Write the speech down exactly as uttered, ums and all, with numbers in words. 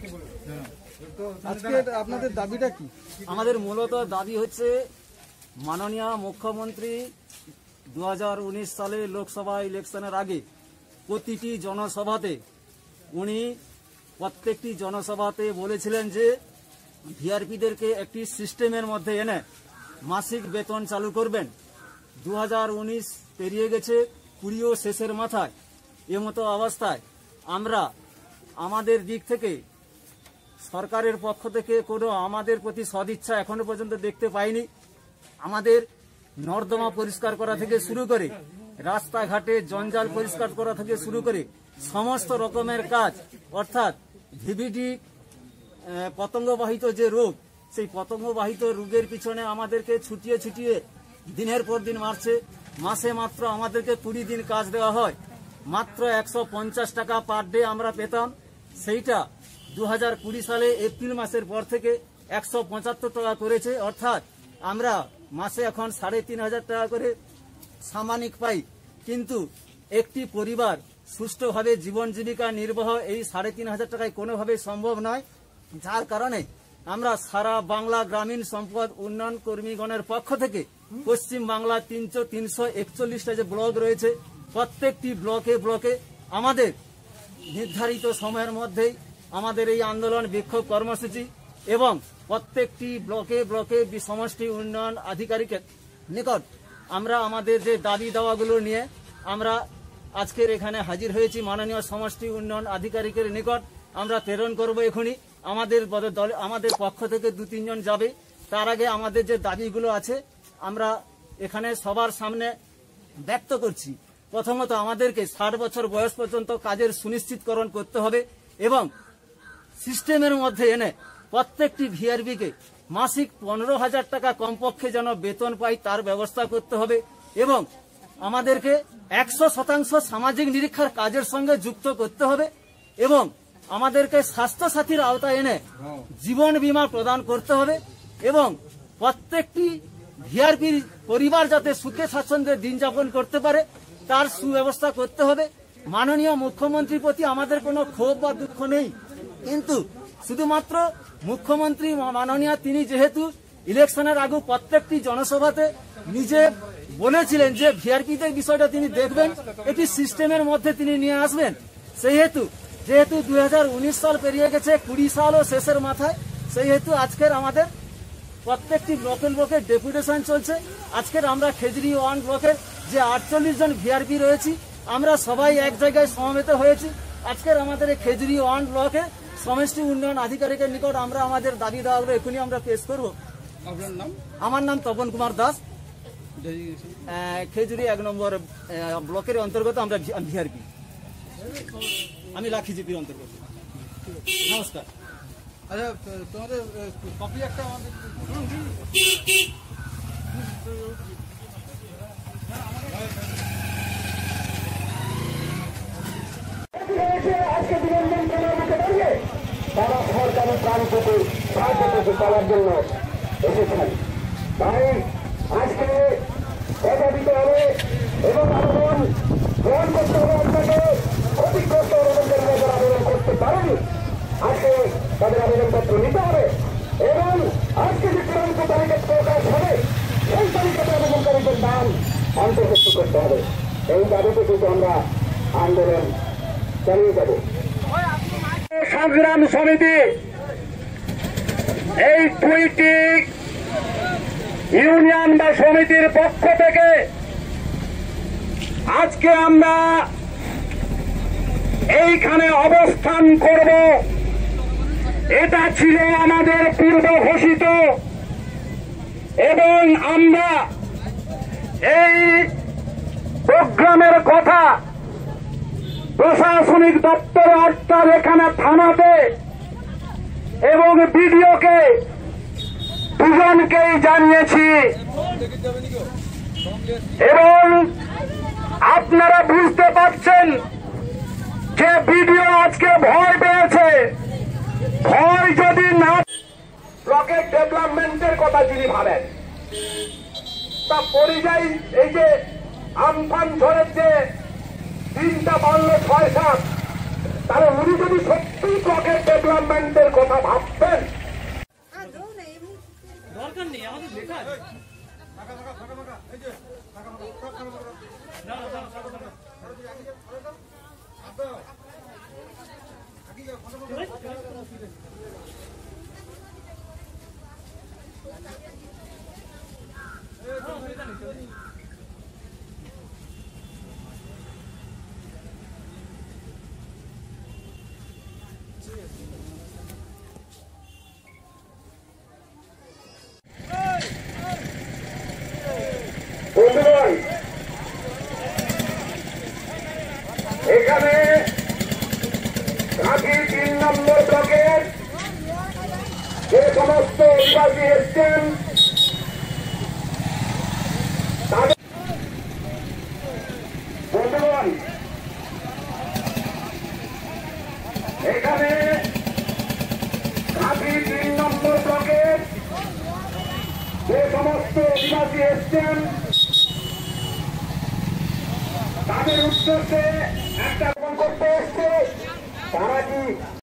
আজকে আপনাদের দাবিটা কি? আমাদের মূলত দাবি হচ্ছে মাননীয় মুখ্যমন্ত্রী দু হাজার উনিশ সালে লোকসভা ইলেকশনের আগে প্রতিটি জনসভাতে উনি প্রত্যেকটি জনসভাতে বলেছিলেন যে ভিআরপিদেরকে একটি সিস্টেমের মধ্যে এনে মাসিক বেতন চালু করবেন। দু হাজার উনিশ পেরিয়ে গেছে, কুড়িও শেষের মাথায়। এমতো অবস্থায় আমরা আমাদের দিক থেকে সরকারের পক্ষ থেকে কোনো আমাদের প্রতি সদিচ্ছা এখনো পর্যন্ত দেখতে পাইনি। আমাদের নর্দমা পরিষ্কার করা থেকে শুরু করে রাস্তাঘাটে জঞ্জাল পরিষ্কার করা থেকে শুরু করে সমস্ত রকমের কাজ, অর্থাৎ ভিভিডি পতঙ্গবাহিত যে রোগ, সেই পতঙ্গবাহিত রোগের পিছনে আমাদেরকে ছুটিয়ে ছুটিয়ে দিনের পর দিন মারছে। মাসে মাত্র আমাদেরকে কুড়ি দিন কাজ দেওয়া হয়, মাত্র একশো পঞ্চাশ টাকা পার ডে আমরা পেতাম। সেইটা দু হাজার কুড়ি সালে এপ্রিল মাসের পর থেকে একশো পঁচাত্তর টাকা করেছে, অর্থাৎ আমরা মাসে এখন সাড়ে তিন হাজার টাকা করে সামানিক পাই। কিন্তু একটি পরিবার সুষ্ঠুভাবে জীবন জীবিকা নির্বাহ এই সাড়ে তিন হাজার টাকায় কোনোভাবেই সম্ভব নয়। যার কারণে আমরা সারা বাংলা গ্রামীণ সম্পদ উন্নয়ন কর্মীগণের পক্ষ থেকে পশ্চিম বাংলা তিনশো তিনশো একচল্লিশটা যে ব্লক রয়েছে, প্রত্যেকটি ব্লকে ব্লকে আমাদের নির্ধারিত সময়ের মধ্যেই আমাদের এই আন্দোলন বিক্ষোভ কর্মসূচি এবং প্রত্যেকটি ব্লকে ব্লকে সমষ্টি উন্নয়ন আধিকারিকের নিকট আমরা আমাদের যে দাবি দাওয়াগুলো নিয়ে আমরা আজকের এখানে হাজির হয়েছি। মাননীয় সমষ্টি উন্নয়ন আধিকারিকের নিকট আমরা প্রেরণ করব এখনই। আমাদের দল আমাদের পক্ষ থেকে দু তিনজন যাবে। তার আগে আমাদের যে দাবিগুলো আছে আমরা এখানে সবার সামনে ব্যক্ত করছি। প্রথমত আমাদেরকে ষাট বছর বয়স পর্যন্ত কাজের সুনিশ্চিতকরণ করতে হবে এবং সিস্টেমের মধ্যে এনে প্রত্যেকটি ভিআরবিকে মাসিক পনেরো হাজার টাকা কমপক্ষে যেন বেতন পাই তার ব্যবস্থা করতে হবে এবং আমাদেরকে একশো শতাংশ সামাজিক নিরীক্ষার কাজের সঙ্গে যুক্ত করতে হবে এবং আমাদেরকে স্বাস্থ্য সাথীর আওতায় এনে জীবন বীমা প্রদান করতে হবে এবং প্রত্যেকটি ভিআরপির পরিবার যাতে সুখে স্বাচ্ছন্দ্যে দিন যাপন করতে পারে তার সুব্যবস্থা করতে হবে। মাননীয় মুখ্যমন্ত্রীর প্রতি আমাদের কোনো ক্ষোভ বা দুঃখ নেই, কিন্তু শুধুমাত্র মুখ্যমন্ত্রী মাননীয় তিনি যেহেতু ইলেকশনের আগে প্রত্যেকটি জনসভাতে নিজে বলেছিলেন যে ভিআরপিদের বিষয়টা তিনি দেখবেন, এটি সিস্টেমের মধ্যে তিনি নিয়ে আসবেন। সেই হেতু যেহেতু দুই হাজার উনিশ সাল পেরিয়ে গেছে, কুড়ি সালও শেষের মাথায়, সেই হেতু আজকের আমাদের প্রত্যেকটি ব্লকের ব্লকের ডেপুটেশন চলছে। আজকের আমরা খেজুরি ওয়ান ব্লকের যে আটচল্লিশ জন ভিআরপি রয়েছি আমরা সবাই এক জায়গায় সমবেত হয়েছি। আজকের আমাদের এই খেজুরি ওয়ান ব্লকে সমষ্টি উন্নয়ন আধিকারিকের নিকট আমরা আমাদের দাবি দাওয়াগুলো এখনই আমরা পেশ করব। আপনার নাম? আমার নাম তপন কুমার দাস, খেজুরি এক নম্বর ব্লকের অন্তর্গত আমরা ভিআরপি, আমি লাখি জিপির অন্তর্গত। নমস্কার। আচ্ছা, তোমাদের কপি একটা আমাদের আজকে বিরঞ্জন প্রণালীকে দাঁড়িয়ে তারা সরকারি প্রাণ থেকে সাহায্য থেকে করার জন্য এসেছেন। তাই আজকে কথা দিতে হবে এবং আবেদন গ্রহণ করতে হবে। আপনাকে ক্ষতিগ্রস্ত আবেদনকারীরা যারা আবেদন করতে পারেনি আজকে তাদের আবেদনপত্র নিতে হবে এবং আজকে যে চূড়ান্ত তালিকা প্রকাশ হবে সেই তালিকাতে আবেদনকারীদের নাম অন্তর্ভুক্ত করতে হবে। এই দাবিতে কিন্তু আমরা আন্দোলন চালিয়ে যাব। সংগ্রাম সমিতি এই দুইটি ইউনিয়ন বা সমিতির পক্ষ থেকে আজকে আমরা এইখানে অবস্থান করব, এটা ছিল আমাদের পূর্ব ঘোষিত এবং আমরা এই প্রোগ্রামের কথা প্রশাসনিক দপ্তর অর্থাৎ এখানে থানাতে এবং বিডিওকে দুজনকেই জানিয়েছি এবং আপনারা বুঝতে পারছেন যে বিডিও আজকে ভয় পেয়েছে। ভয় যদি না, ব্লকের ডেভেলপমেন্টের কথা যিনি ভাবেন তা পরিযায়ী এই যে আমফান ঝড়ের যে তিনটা বাড়লো ছয় সাত, তাহলে উনি যদি সত্যি ব্লকের ডেভেলপমেন্টের কথা ভাবতেন, দরকার নেই আমাদের লেখা আছে। ফাঁকা ফাঁকা ফাঁকা ফাঁকা এই যে ফাঁকা ফাঁকা সব ফাঁকা ফাঁকা না না না না না আদা আগে যাও ফাঁকা ফাঁকা বন্ধুগণ, এখানে কাঁথি তিন নম্বর ব্লকের যে সমস্ত অধিবাসী এসছেন তাদের বন্ধুগণ, এখানে কাঁথি তিন নম্বর ব্লকের যে সমস্ত অধিবাসী এসছেন তাদের উদ্দেশ্যে একটা করতে এসছে, তারা কি